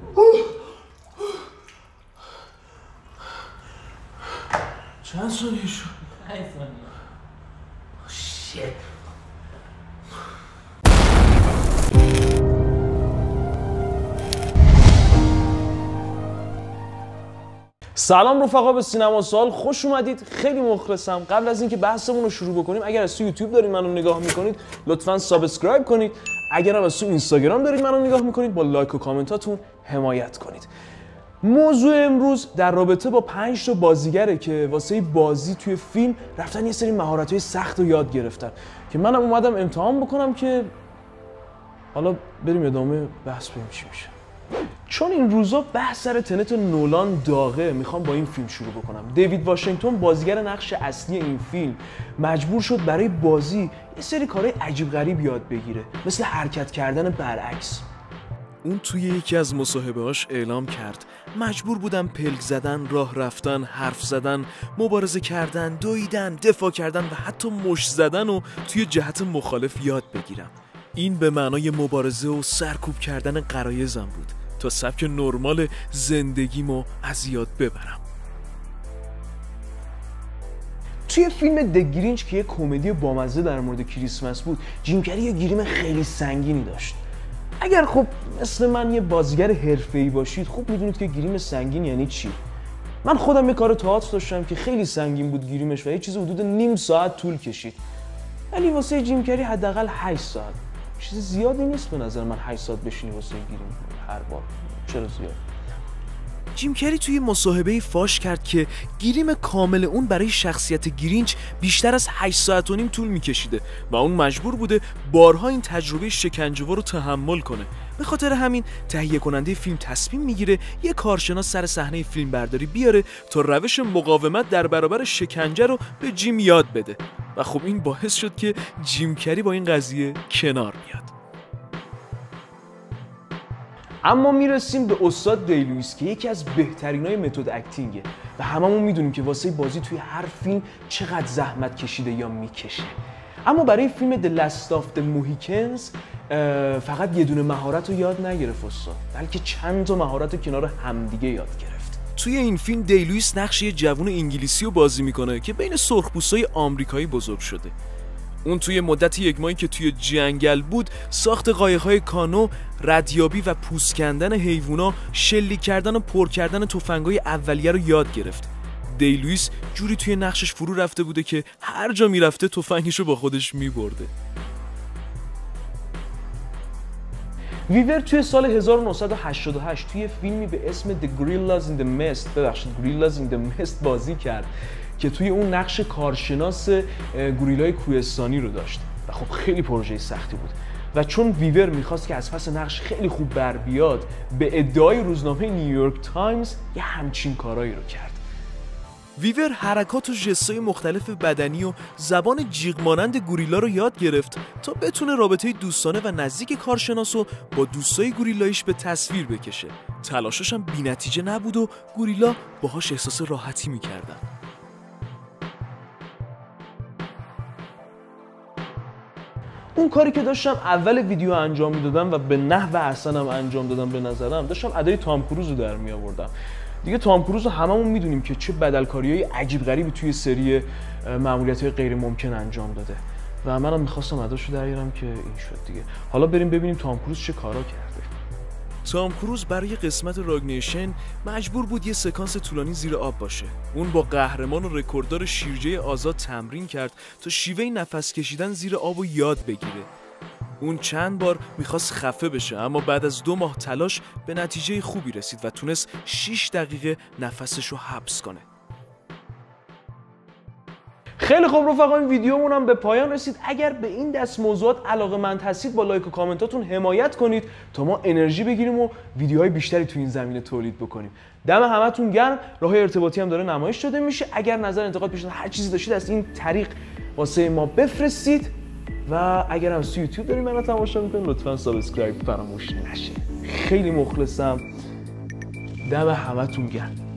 چند ثانیه شد؟ 5 ثانیه. شیت. سلام رفقا، به سینما سوال خوش اومدید. خیلی مخلصم. قبل از اینکه بحثمون رو شروع بکنیم، اگر از تو یوتیوب دارید منو نگاه میکنید لطفاً سابسکرایب کنید. اگر هم از تو اینستاگرام دارید منو نگاه میکنید با لایک و کامنتاتون حمایت کنید. موضوع امروز در رابطه با 5 تا بازیگره که واسه بازی توی فیلم رفتن یه سری مهارت‌های سخت رو یاد گرفتن که منم اومدم امتحان بکنم که حالا بریم ادامه بحث ببینیم چی میشه. چون این روزا بحث سر تنت نولان داغه، میخوام با این فیلم شروع بکنم. دیوید واشنگتن بازیگر نقش اصلی این فیلم مجبور شد برای بازی یه سری کارهای عجیب غریب یاد بگیره، مثل حرکت کردن برعکس. اون توی یکی از مصاحبه‌هاش اعلام کرد مجبور بودم پلک زدن، راه رفتن، حرف زدن، مبارزه کردن، دویدن، دفاع کردن و حتی مشت زدن رو توی جهت مخالف یاد بگیرم. این به معنای مبارزه و سرکوب کردن غرایزم بود تا سبک نرمال زندگیمو از یاد ببرم. توی فیلم دگرینچ که یه کمدی بامزه در مورد کریسمس بود، جیم کری یه گریم خیلی سنگینی داشت. اگر خب مثل من یه بازیگر حرفه‌ای باشید، خوب میدونید که گریم سنگین یعنی چی. من خودم یه کار تئاتر داشتم که خیلی سنگین بود گریمش و یه چیز حدود نیم ساعت طول کشید. ولی واسه جیم کری حداقل 8 ساعت. چیز زیادی نیست به نظر من 8 ساعت بشینی واسه گریم هر بار. چرا زیاد؟ جیم کری توی مصاحبه‌ای فاش کرد که گریم کامل اون برای شخصیت گرینچ بیشتر از 8 ساعت و نیم طول می‌کشیده و اون مجبور بوده بارها این تجربه شکنجه‌آور رو تحمل کنه. به خاطر همین تهیه کننده فیلم تصمیم میگیره یه کارشناس سر صحنه فیلم برداری بیاره تا روش مقاومت در برابر شکنجه رو به جیم یاد بده و خب این باعث شد که جیم کری با این قضیه کنار بیاد. اما میرسیم به استاد دیلویس که یکی از بهترینای متد اکتینگه و هممون میدونیم که واسه بازی توی هر فیلم چقدر زحمت کشیده یا میکشه. اما برای فیلم The Last of the Mohicans فقط یه دونه مهارت رو یاد نگرفت استاد، بلکه چند تا مهارت رو کنار همدیگه یاد گرفت. توی این فیلم دیلویس نقش یه جوون انگلیسی رو بازی میکنه که بین سرخپوستای آمریکایی بزرگ شده. اون توی مدت 1 ماهی که توی جنگل بود ساخت قایق‌های کانو، ردیابی و پوست کندن حیوونا، شلیک کردن و پر کردن تفنگ‌های اولیه رو یاد گرفت. دیلویس جوری توی نقشش فرو رفته بوده که هر جا میرفته تفنگشو با خودش میبرده. ویور توی سال 1988 توی فیلمی به اسم The Gorillas in the Mist Gorillas in the Mist بازی کرد که توی اون نقش کارشناس گوریلای کوهستانی رو داشت و خب خیلی پروژه سختی بود و چون ویور میخواست که از پس نقش خیلی خوب بر بیاد، به ادعای روزنامه نیویورک تایمز یه همچین کارایی رو کرد. ویور حرکات و ژستای مختلف بدنی و زبان جیغ مانند گوریلا رو یاد گرفت تا بتونه رابطه دوستانه و نزدیک کارشناس رو با دوستای گوریلاییش به تصویر بکشه. تلاشش هم بی‌نتیجه نبود و گوریلا باهاش احساس راحتی میکردن. اون کاری که داشتم اول ویدیو انجام میدادم و به نحو احسنم انجام دادم به نظرم، داشتم ادای تام کروز رو در می آوردم. دیگه تام کروز رو هممون میدونیم که چه بدلکاریای عجیب غریبی توی سری مأموریت‌های غیر ممکن انجام داده و منم می‌خواستم اداشو در بیارم که این شد دیگه. حالا بریم ببینیم تام کروز چه کارا کرده. تام کروز برای قسمت راگنیشن مجبور بود یه سکانس طولانی زیر آب باشه. اون با قهرمان و رکورددار شیرجه آزاد تمرین کرد تا شیوه نفس کشیدن زیر آب رو یاد بگیره. اون چند بار میخواست خفه بشه اما بعد از 2 ماه تلاش به نتیجه خوبی رسید و تونست 6 دقیقه نفسش رو حبس کنه. خیلی خوب رفقا، این ویدیومون هم به پایان رسید. اگر به این دست موضوعات علاقه‌مند هستید با لایک و کامنتاتون حمایت کنید تا ما انرژی بگیریم و ویدیوهای بیشتری تو این زمینه تولید بکنیم. دم همتون گرم. راه ارتباطی هم داره نمایش داده میشه. اگر نظر، انتقاد، پیشنهاد، هر چیزی داشتید از این طریق واسه ما بفرستید و اگر هم تو یوتیوب دارید منو تماشا میکنید لطفا سابسکرایب فراموش نشه. خیلی مخلصم. دم همتون گرم.